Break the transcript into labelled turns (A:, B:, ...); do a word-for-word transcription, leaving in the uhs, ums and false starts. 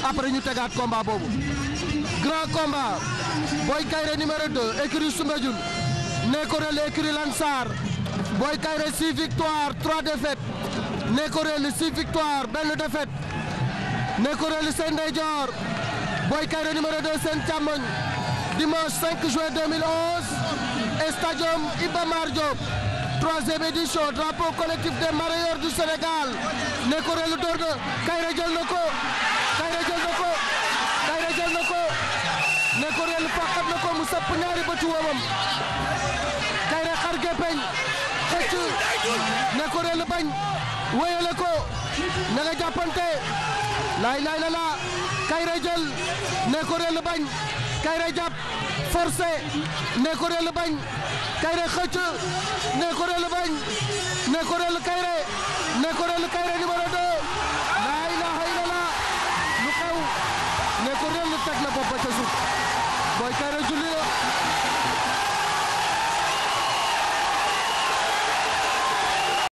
A: après ñu tegaat combat boobu grand combat Boy Kaïré numéro deux écurie Soumbédioune Nékorel écurie Lansar Boy Kaïré six victoires trois défaites Nékorel six victoires benn défaite Nékorel seen ndeyjoor Boy Kaïré numéro deux seen càmmoñ dimanche cinq juin deux mille onze stadium Iba Mar Diop troisième édition drapeau collectif des mareyeurs du Sénégal Nékorel door na Kaïré jël na ko Kaïré jël na ko Kaïré jël na ko Nékorel fàqat na ko mu sapp ñaari bëtu wamam Kaïré xar gepeñ xëcc Nékorel bañ wéyale ko na nga jàppante laay laay la la Kaïré jël Nékorel bañ Kaïré jàpp forcé Nékorel bañ Kaïré xëcc Nékorel bañ Nékorel Kaïré Nékorel Kaïré numéro deux laa ilaha illallah lu xew Nékorel teg na bopp ba ca suuf Boy Kaïré julli la